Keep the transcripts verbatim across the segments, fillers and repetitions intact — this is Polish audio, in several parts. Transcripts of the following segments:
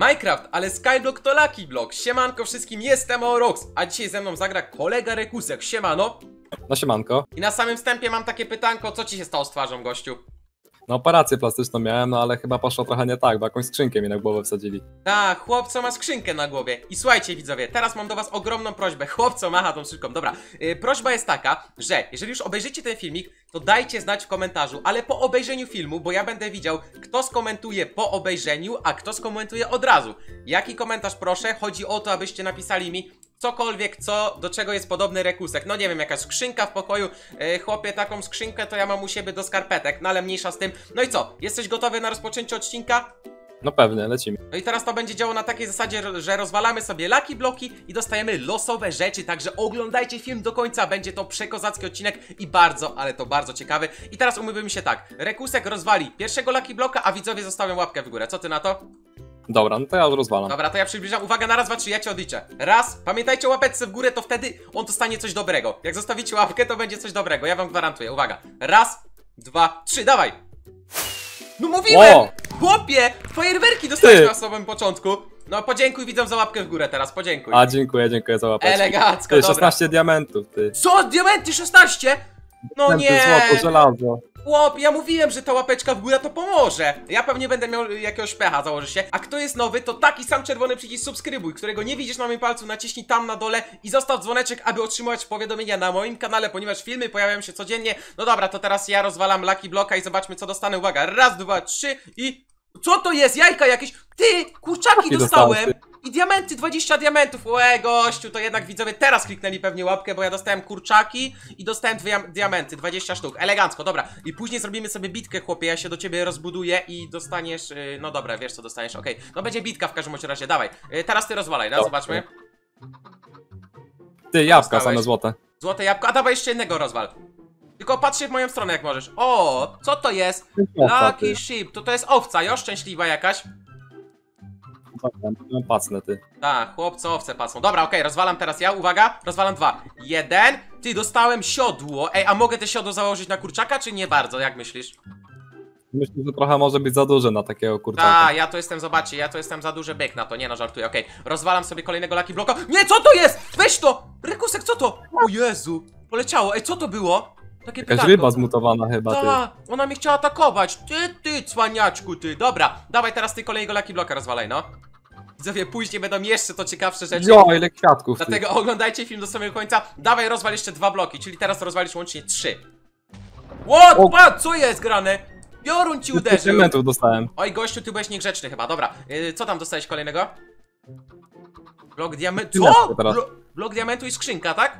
Minecraft, ale Skyblock to Lucky Block. Siemanko wszystkim, jestem Orox, a dzisiaj ze mną zagra kolega Rekusek. Siemano. No siemanko. I na samym wstępie mam takie pytanko, co ci się stało z twarzą, gościu? No operację plastyczną miałem, no ale chyba poszło trochę nie tak, bo jakąś skrzynkę mi na głowę wsadzili. Tak, chłopco ma skrzynkę na głowie. I słuchajcie widzowie, teraz mam do was ogromną prośbę. Chłopco macha tą skrzynką. Dobra, yy, prośba jest taka, że jeżeli już obejrzycie ten filmik, to dajcie znać w komentarzu, ale po obejrzeniu filmu, bo ja będę widział, kto skomentuje po obejrzeniu, a kto skomentuje od razu. Jaki komentarz proszę? Chodzi o to, abyście napisali mi cokolwiek, co, do czego jest podobny Rekusek. No nie wiem, jakaś skrzynka w pokoju. Yy, chłopie, taką skrzynkę to ja mam u siebie do skarpetek, no ale mniejsza z tym. No i co? Jesteś gotowy na rozpoczęcie odcinka? No pewnie, lecimy. No i teraz to będzie działo na takiej zasadzie, że rozwalamy sobie Lucky Bloki i dostajemy losowe rzeczy, także oglądajcie film do końca, będzie to przekozacki odcinek i bardzo, ale to bardzo ciekawy. I teraz umówimy się tak, Rekusek rozwali pierwszego Lucky Bloka, a widzowie zostawią łapkę w górę, co ty na to? Dobra, no to ja już rozwalam. Dobra, to ja przybliżam, uwaga, na raz, dwa, trzy, ja cię odliczę. Raz, pamiętajcie o łapeczce w górę, to wtedy on dostanie coś dobrego. Jak zostawicie łapkę, to będzie coś dobrego, ja wam gwarantuję, uwaga. Raz, dwa, trzy, dawaj! No mówiłem! O! Chłopie! Fajerwerki dostałeś Ty. na samym początku. No podziękuj widzom za łapkę w górę teraz, podziękuj. A dziękuję, dziękuję za łapeczkę. Elegancko, Ty, dobra. szesnaście diamentów, ty. Co? Diamenty szesnaście? No Diamenty, nie! złoto, żelazo. Chłop, ja mówiłem, że ta łapeczka w górę to pomoże. Ja pewnie będę miał jakiegoś pecha, założę się. A kto jest nowy, to taki sam czerwony przycisk subskrybuj, którego nie widzisz na moim palcu, naciśnij tam na dole i zostaw dzwoneczek, aby otrzymać powiadomienia na moim kanale, ponieważ filmy pojawiają się codziennie. No dobra, to teraz ja rozwalam Lucky Blocka i zobaczmy, co dostanę. Uwaga, raz, dwa, trzy i... Co to jest? Jajka jakieś? Ty! Kurczaki dostałem! I diamenty, dwadzieścia diamentów. Łe, gościu, to jednak widzowie teraz kliknęli pewnie łapkę, bo ja dostałem kurczaki i dostałem dwie diamenty, dwadzieścia sztuk. Elegancko, dobra. I później zrobimy sobie bitkę, chłopie, ja się do ciebie rozbuduję i dostaniesz, yy, no dobra, wiesz co dostaniesz, okej. Okay. No będzie bitka w każdym razie, dawaj. Yy, teraz ty rozwalaj, no, zobaczmy. Ty, jabłka Dostałeś. same złote. Złote jabłko, a dawaj jeszcze jednego rozwal. Tylko patrzcie w moją stronę jak możesz. O, co to jest? Owca, Lucky ty. sheep, to to jest owca, jo, szczęśliwa jakaś. Dobra, mam pacnę, ty. Tak, chłopcy owce pasą. Dobra, okej, okay, rozwalam teraz ja, uwaga, rozwalam dwa. Jeden, ty, dostałem siodło. Ej, a mogę te siodło założyć na kurczaka, czy nie bardzo, jak myślisz? Myślę, że trochę może być za duże na takiego kurczaka. Tak, ja to jestem, zobaczcie, ja to jestem za duży byk na to, nie no, żartuję, okej. Okay. Rozwalam sobie kolejnego Lucky Blocka. Nie, co to jest? Weź to! Rekusek, co to? O Jezu, poleciało, ej, co to było? Takie Jakaś pytanko. ryba zmutowana chyba, ty. Ta, ona mnie chciała atakować. Ty, ty, cwaniaczku, ty. Dobra, dawaj teraz ty kolejnego Lucky Blocka rozwalaj, no. Widzowie, później będą jeszcze to ciekawsze rzeczy. Jo, ile kwiatków, ty. Dlatego oglądajcie film do samego końca. Dawaj, rozwal jeszcze dwa bloki, czyli teraz rozwalisz łącznie trzy. What? O. What? Co jest grane? Piorun ci uderzył. Diamentów dostałem. Oj, gościu, ty byłeś niegrzeczny chyba, dobra. Yy, co tam dostałeś kolejnego? Blok diamentu. Co? Blo blok diamentu i skrzynka, tak?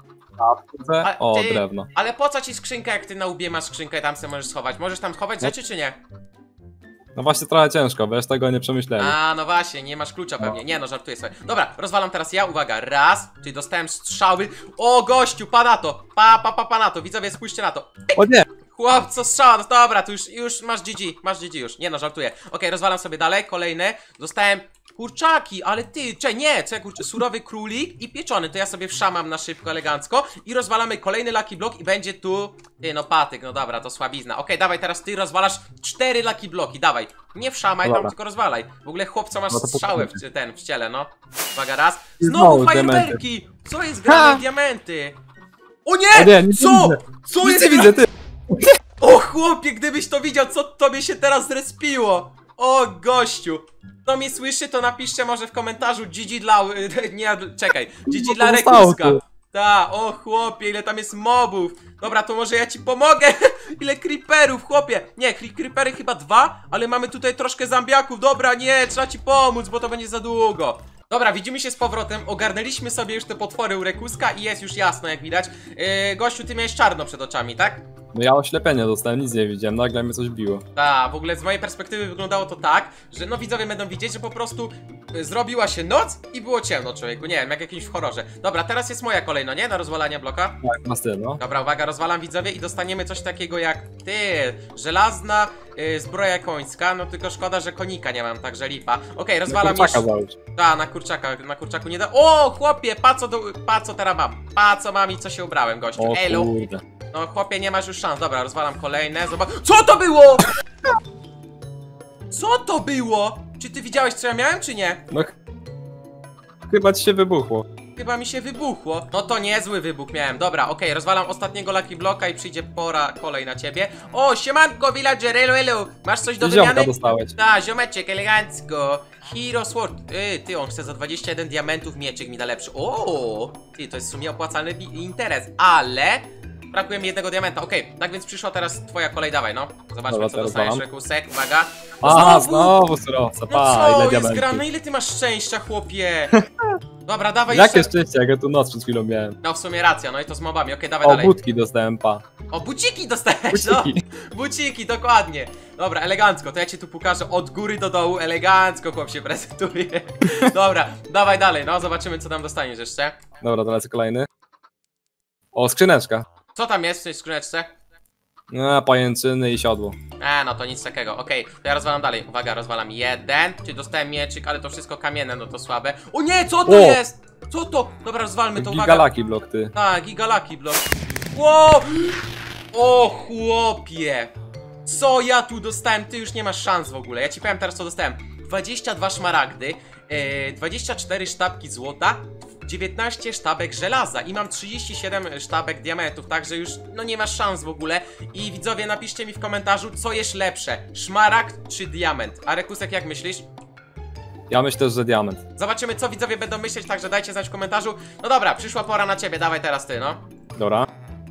A, O, ty, drewno. Ale po co ci skrzynka, jak ty na łbie masz skrzynkę i tam sobie możesz schować? Możesz tam schować rzeczy, czy nie? No właśnie trochę ciężko, wiesz, tego nie przemyśleli. A, no właśnie, nie masz klucza pewnie. Nie no, żartuję sobie. Dobra, rozwalam teraz ja, uwaga, raz, czyli dostałem strzały. O, gościu, pa na to, pa, pa, pa, pa na to, widzowie, spójrzcie na to. O nie! Chłopco, strzała, no dobra, tu już, już masz G G, masz G G już. Nie no, żartuję. Okej, rozwalam sobie dalej, kolejny. Dostałem kurczaki, ale ty, cze, nie, co ja kurczę, surowy królik i pieczony, to ja sobie wszamam na szybko, elegancko i rozwalamy kolejny Lucky Block i będzie tu, ty no patyk, no dobra, to słabizna. Okej, dawaj, teraz ty rozwalasz cztery Lucky Bloki, dawaj, nie wszamaj, Dobra. tam tylko rozwalaj. W ogóle chłopco masz No to strzałę w pokażę. ten, w ciele, no. Uwaga, raz. Znowu Znowu diamenty. fajerwerki! Co jest grane? Ha! Diamenty! O nie! O nie, nic Co? nie widzę. Co Nic jest nie grane? widzę, ty! O chłopie, gdybyś to widział, co tobie się teraz zrespiło. O gościu. Kto mnie słyszy, to napiszcie może w komentarzu G G dla... Nie, czekaj. G G dla zostało Rekuska. tu. Ta, o chłopie, ile tam jest mobów. Dobra, to może ja ci pomogę. Ile creeperów, chłopie. Nie, creepery chyba dwa, ale mamy tutaj troszkę zombiaków. Dobra, nie, trzeba ci pomóc, bo to będzie za długo. Dobra, widzimy się z powrotem, ogarnęliśmy sobie już te potwory u Rekuska i jest już jasno, jak widać. Yy, gościu, ty miałeś czarno przed oczami, tak? No ja oślepienie dostałem, nic nie widziałem, nagle mnie coś biło. Tak, w ogóle z mojej perspektywy wyglądało to tak, że no widzowie będą widzieć, że po prostu y, zrobiła się noc i było ciemno, człowieku, nie wiem, jak jakimś w horrorze. Dobra, teraz jest moja kolejna, nie? Na rozwalanie bloka. Tak, na styl, no. Dobra, uwaga, rozwalam widzowie i dostaniemy coś takiego jak, ty, żelazna y, zbroja końska, no tylko szkoda, że konika nie mam, także lipa. Okej, okay, rozwalam kurczaka jeszcze. załóż. Ta, na kurczaka, na kurczaku nie da. O, chłopie, pa co, do, pa co teraz mam? Pa co mam i co się ubrałem, gościu? O Elo. kurde. No chłopie, nie masz już szans, dobra, rozwalam kolejne, zobacz. Co to było? Co to było? Czy ty widziałeś, co ja miałem, czy nie? No ch- chyba ci się wybuchło. Chyba mi się wybuchło. No to niezły wybuch miałem. Dobra, okej, rozwalam ostatniego Lucky Bloka i przyjdzie pora kolej na ciebie. O, siemanko, villager, elo, elo. Masz coś do Ziomka wymiany? dostałeś. Ta, ziomeczek, elegancko. Hero Sword. Yy, ty, on chce za dwadzieścia jeden diamentów mieczyk mi da lepszy. O, ty, to jest w sumie opłacalny bi- interes, ale brakuje mi jednego diamenta. Okej, tak więc przyszła teraz twoja kolej, dawaj, no. Zobaczmy, Dobra, co teraz dostajesz, walam. Rekusek, uwaga. A, znowu surowca, No pa, co ile jest diamentów. grane? Ile ty masz szczęścia, chłopie? Dobra, dawaj Jakie jeszcze. szczęście, jak ja tu noc przed chwilą miałem. No w sumie racja, no i to z mobami, okej, dawaj O, dalej. budki dostałem, pa. O, buciki dostałeś, no. Buciki. Buciki, dokładnie. Dobra, elegancko, to ja ci tu pokażę od góry do dołu, elegancko chłop się prezentuje. Dobra, dawaj dalej, no, zobaczymy co tam dostaniesz jeszcze. Dobra, to lecę kolejny. O, skrzyneczka. Co tam jest w tej skrzyneczce? No, pajęczyny i siodło. E, no to nic takiego, okej, to ja rozwalam dalej. Uwaga, rozwalam jeden, czyli dostałem mieczyk, ale to wszystko kamienne, no to słabe. O nie, co to O! jest? Co to? Dobra, rozwalmy to, uwaga. Gigalaki blok, ty. Tak, gigalaki blok. Wow! O chłopie! Co ja tu dostałem? Ty już nie masz szans w ogóle. Ja ci powiem teraz co dostałem. dwadzieścia dwa szmaragdy, yy, dwadzieścia cztery sztabki złota, dziewiętnaście sztabek żelaza i mam trzydzieści siedem sztabek diamentów, także już no nie masz szans w ogóle. I widzowie, napiszcie mi w komentarzu, co jest lepsze, szmaragd czy diament. A Rekusek, jak myślisz? Ja myślę, że diament. Zobaczymy, co widzowie będą myśleć, także dajcie znać w komentarzu. No dobra, przyszła pora na ciebie, dawaj teraz ty, no. Dobra.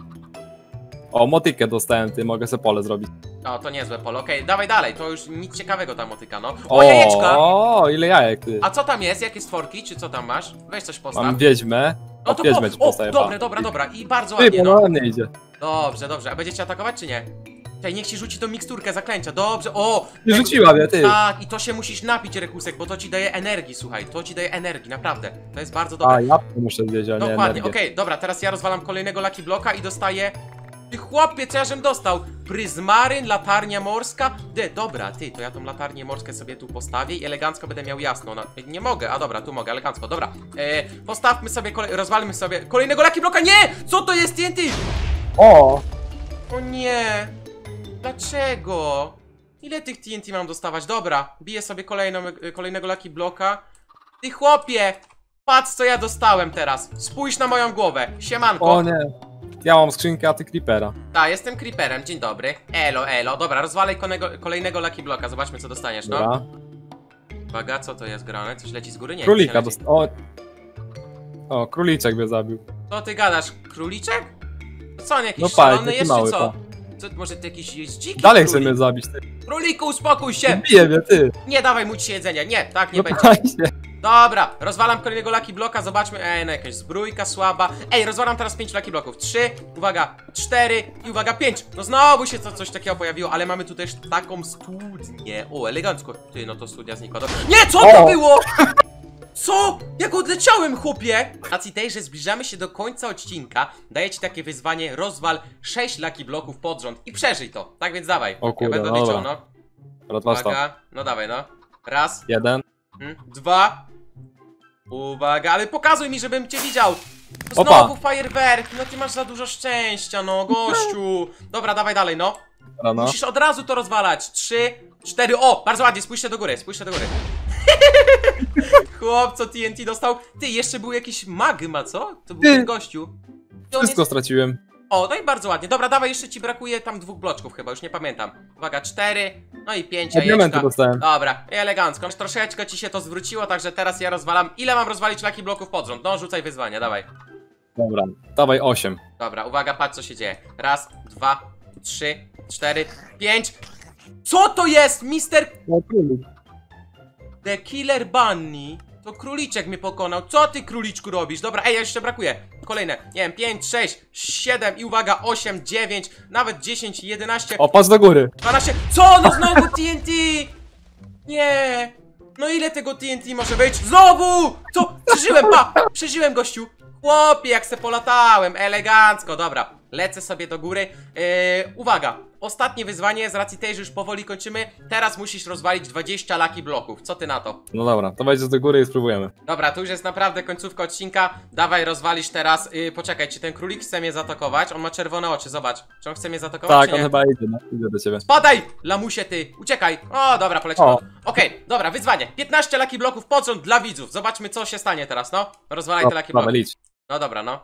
O, motykę dostałem, ty, mogę sobie pole zrobić. O, to niezłe pole, okej, dawaj dalej, to już nic ciekawego ta motyka, no. O, jajeczka! O, ile jajek, ty. A co tam jest? Jakie stworki? Czy co tam masz? Weź coś postaw. Mam wiedźmę. No O, to wiedźmę po... ci O, postawię, dobre, pa. dobra, dobra. I bardzo Ty, ładnie, bo no. nie idzie. Dobrze, dobrze. A będziecie atakować, czy nie? Czekaj, niech ci rzuci tą miksturkę zaklęcia. Dobrze, o! Nie tak- rzuciła mnie, ty. Tak, i to się musisz napić, Rekusek, bo to ci daje energii, słuchaj. To ci daje energii, naprawdę. To jest bardzo dobre. A, ja muszę zjeść, a nie Dokładnie, energię. okej, dobra, teraz ja rozwalam kolejnego Lucky Bloka i dostaję... Ty chłopie, co ja żem dostał? Pryzmaryn, latarnia morska. Ty, dobra, ty, to ja tą latarnię morską sobie tu postawię i elegancko będę miał jasno. No, nie mogę, a dobra, tu mogę, elegancko, dobra. E, postawmy sobie, kolej, rozwalmy sobie kolejnego Lucky Bloka. Nie! Co to jest T N T? O! O nie! Dlaczego? Ile tych T N T mam dostawać? Dobra, biję sobie kolejną, kolejnego Lucky Bloka. Ty chłopie! Patrz co ja dostałem teraz. Spójrz na moją głowę. Siemanko. O nie. Ja mam skrzynkę, a ty creepera. Tak, jestem creeperem, dzień dobry. Elo, elo. Dobra, rozwalaj kolejnego, kolejnego Lucky Bloka. Zobaczmy co dostaniesz, no. Dobra. Uwaga, co to jest grane? Coś leci z góry? Nie, nic Królika nie leci. dostałem. O. O, króliczek mnie zabił. Co ty gadasz? Króliczek? Co on jakiś No pa, szalony taki jest, mały, czy co? pa. Co, może ty jakiś jest dziki Dalej chce królik? mnie zabić, ty. Króliku, uspokój się! Bije mnie, ty. Nie dawaj mu ci jedzenia, nie, tak nie No będzie. właśnie. Dobra, rozwalam kolejnego Lucky Bloka, zobaczmy. Ej, no jakaś zbrójka słaba. Ej, rozwalam teraz pięć Lucky Bloków. trzy, uwaga, cztery i uwaga, pięć. No znowu się to, coś takiego pojawiło, ale mamy tu też taką studnię. O, elegancko. Ty, no to studnia znikła. Dobra. Nie, co to O! było? Co? Jak odleciałem, chłopie? Z racji tej, że zbliżamy się do końca odcinka, daję ci takie wyzwanie, rozwal sześć Lucky Bloków pod rząd i przeżyj to. Tak więc dawaj. O kurde, ja będę no liczył, dobra. no. Rozważ to. Uwaga, no dawaj, no. Raz, Jeden. Mm, Dwa. Uwaga, ale pokazuj mi, żebym cię widział. Opa. Znowu fajerwerki, no ty masz za dużo szczęścia, no gościu. Dobra, dawaj dalej, no. Dobra, no. Musisz od razu to rozwalać. Trzy, cztery, o, bardzo ładnie, spójrzcie do góry, spójrzcie do góry. Chłop, co T N T dostał? Ty, jeszcze był jakiś magma, co? To był Ty. ten gościu. To on Wszystko jest... straciłem. O, no i bardzo ładnie. Dobra, dawaj, jeszcze ci brakuje tam dwóch bloczków chyba, już nie pamiętam. Uwaga, cztery, no i pięć A diamenty jajeczka. dostałem. Dobra, elegancko. Troszeczkę ci się to zwróciło, także teraz ja rozwalam. Ile mam rozwalić Lucky Bloków pod rząd? No, rzucaj wyzwanie, dawaj. Dobra. Dawaj osiem. Dobra, uwaga, patrz co się dzieje. Raz, dwa, trzy, cztery, pięć. Co to jest, mister No, królik. The Killer Bunny? To króliczek mnie pokonał. Co ty, króliczku, robisz? Dobra, ej, jeszcze brakuje. Kolejne, nie wiem, pięć, sześć, siedem i uwaga, osiem, dziewięć, nawet dziesięć, jedenaście, O, patrz do góry. dwanaście. Co? No znowu T N T! Nie! No ile tego T N T może być? Znowu! Co? Przeżyłem, pa! Przeżyłem, gościu! Chłopie, jak se polatałem, elegancko, dobra. lecę sobie do góry. Yy, uwaga, ostatnie wyzwanie, z racji tej, że już powoli kończymy. Teraz musisz rozwalić dwadzieścia lucky bloków. Co ty na to? No dobra, to wejdziesz do góry i spróbujemy. Dobra, to już jest naprawdę końcówka odcinka. Dawaj, rozwalisz teraz. Yy, poczekaj, czy ten królik chce mnie zaatakować? On ma czerwone oczy, zobacz. Czy on chce mnie zaatakować, Tak, czy on nie? chyba idzie, no. Idzie do ciebie. Spadaj, lamusie ty, uciekaj. O, dobra, poleciał. O. Okej, dobra, wyzwanie. piętnaście lucky bloków pod rząd dla widzów. Zobaczmy, co się stanie teraz, no. Rozwalaj No, te lucky dawaj, bloki. licz. No dobra, no.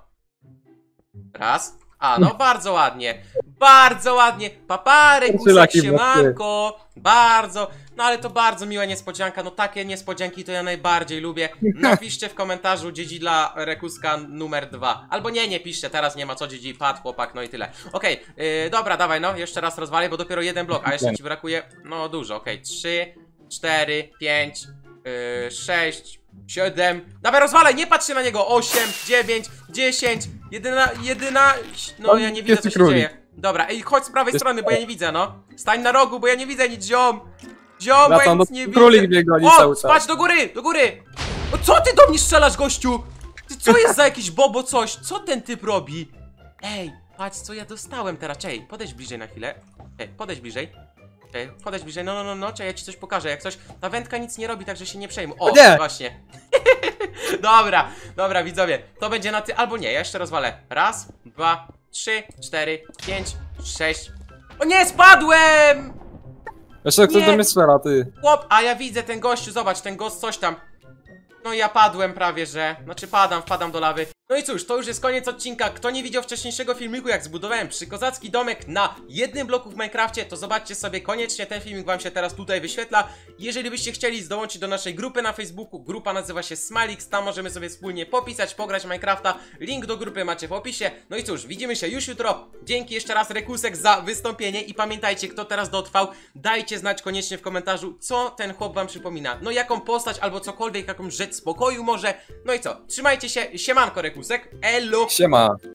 Raz. A, no bardzo ładnie. Bardzo ładnie. Paparek, Trzy lucky siemanko. Bardzo. No ale to bardzo miła niespodzianka. No takie niespodzianki to ja najbardziej lubię. Napiszcie w komentarzu dziedzi dla Rekuska numer dwa. Albo nie, nie piszcie, teraz nie ma co, dziedzi, padł chłopak, no i tyle. Okej, yy, dobra, dawaj, no, jeszcze raz rozwalę, bo dopiero jeden blok, a jeszcze ci brakuje, no dużo, okej, trzy, cztery, pięć, sześć, siedem, dawaj rozwalaj, nie patrz się na niego, osiem, dziewięć, dziesięć, jedenaście, no ja nie widzę, co się dzieje. Dobra, ej, chodź z prawej strony, bo ja nie widzę, no. Stań na rogu, bo ja nie widzę nic, ziom. Ziom, bo ja nic nie widzę. Królik mnie goni O, cały czas. spać do góry, do góry. O, co ty do mnie strzelasz, gościu? Ty, co jest za jakiś bobo coś? Co ten typ robi? Ej, patrz, co ja dostałem teraz. Czej, podejdź bliżej na chwilę. Ej, podejdź bliżej. Ej, podejdź bliżej, no, no, no, no, czej, ja ci coś pokażę, jak coś. Ta wędka nic nie robi, także się nie przejmuj. O, Nie. właśnie. Dobra, dobra, widzowie, to będzie na ty, albo nie, ja jeszcze rozwalę. Raz, dwa, trzy, cztery, pięć, sześć. O nie, spadłem! Jeszcze ktoś Nie. do mnie strzela, ty. Chłop, a ja widzę ten gościu, zobacz, ten gość coś tam. No ja padłem prawie, że, znaczy padam, wpadam do lawy. No i cóż, to już jest koniec odcinka. Kto nie widział wcześniejszego filmiku, jak zbudowałem przykozacki domek na jednym bloku w Minecrafcie, to zobaczcie sobie koniecznie, ten filmik wam się teraz tutaj wyświetla. Jeżeli byście chcieli dołączyć do naszej grupy na Facebooku, grupa nazywa się Smalix, tam możemy sobie wspólnie popisać, pograć Minecrafta. Link do grupy macie w opisie. No i cóż, widzimy się już jutro. Dzięki jeszcze raz Rekusek za wystąpienie i pamiętajcie, kto teraz dotrwał, dajcie znać koniecznie w komentarzu, co ten chłop wam przypomina. No jaką postać albo cokolwiek, jakąś rzecz z pokoju może. No i co, trzymajcie się, siemanko Rekusek, elo! Siema.